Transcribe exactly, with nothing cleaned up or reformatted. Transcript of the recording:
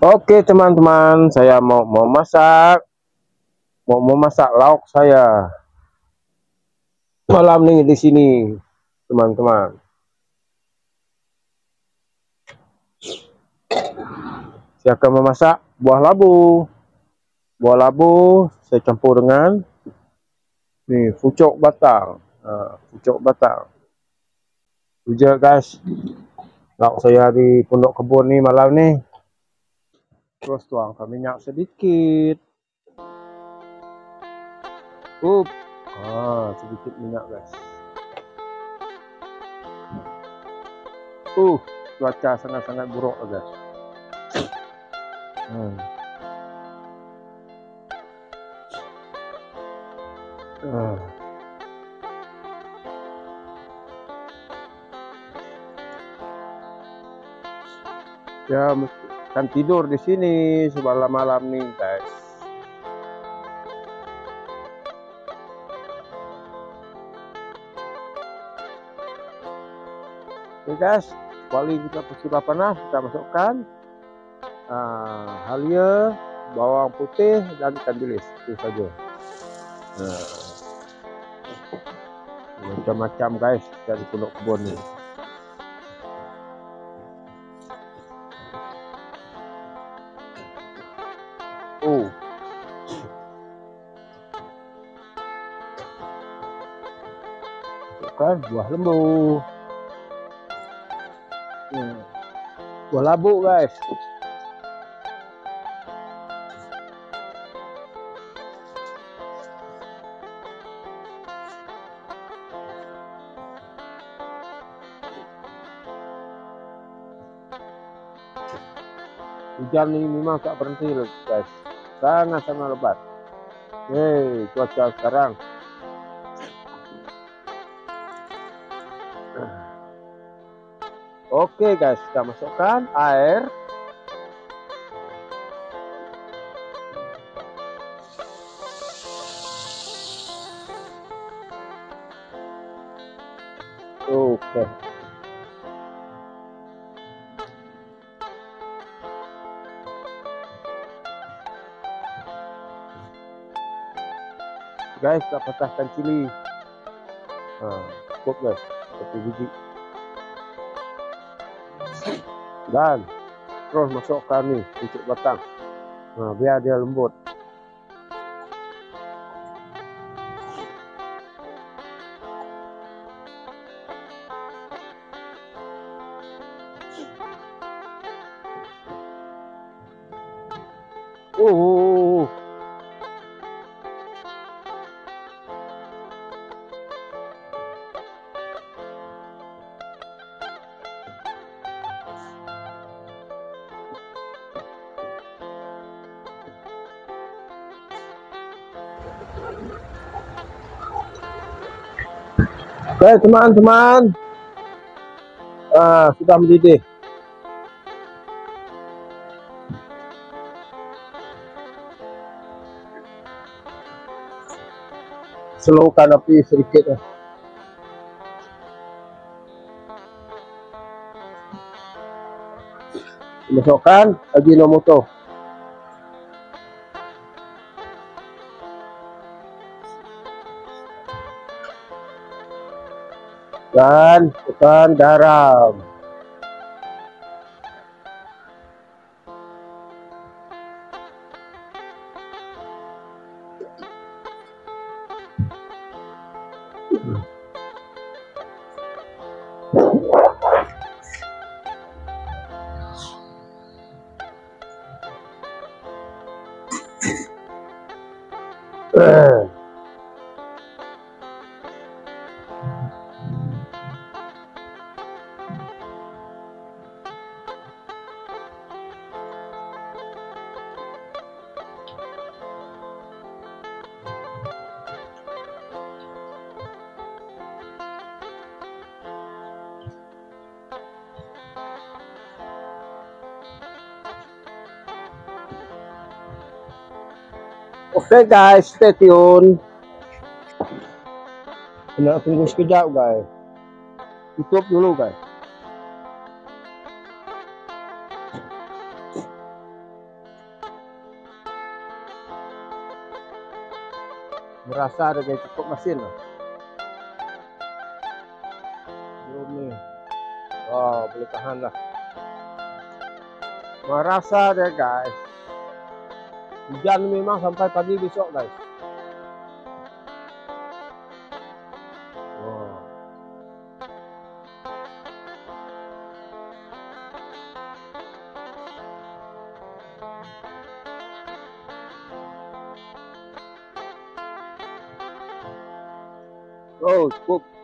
Oke teman-teman, saya mau memasak, mau memasak lauk saya malam nih di sini, teman-teman. Saya akan memasak buah labu. Buah labu saya campur dengan nih pucuk batang, nah, pucuk batang. Ujar guys, lauk saya di pondok kebun nih malam nih. Terus tuangkan minyak sedikit. Up, ah, sedikit minyak guys. Uh, cuaca sangat-sangat buruk guys. Hmm. Uh. Ya, kan tidur di sini semalam malam nih guys. Oke guys, kuali kita sudah panas, kita masukkan uh, halia, bawang putih dan ikan bilis, itu saja. Nah, macam-macam guys dari pondok kebun nih. Oh, masukkan buah lembu, hmm. buah labu guys. Hujan ini memang tak berhenti guys, sangat-sangat lebat. Hei, cuaca sekarang. Oke guys, kita masukkan air. Oke. Guys, kita patahkan cili. Nah, cukup guys, satu biji. Dan terus masukkan nih pucuk batang. Nah, biar dia lembut. Oh, oke teman-teman, ah, sudah mendidih. Slowkan api sedikit. Masukkan Ajinomoto. Dan tekan garam. Uh. Oke okay guys, stay tune. Kena tunggu sekejap guys. Tutup dulu guys. Berasa ada gaya cukup mesin lah. Belum ni. Oh, boleh tahan lah. Merasa dia guys. Hujan memang sampai pagi besok guys. Oh. Oh, cukup.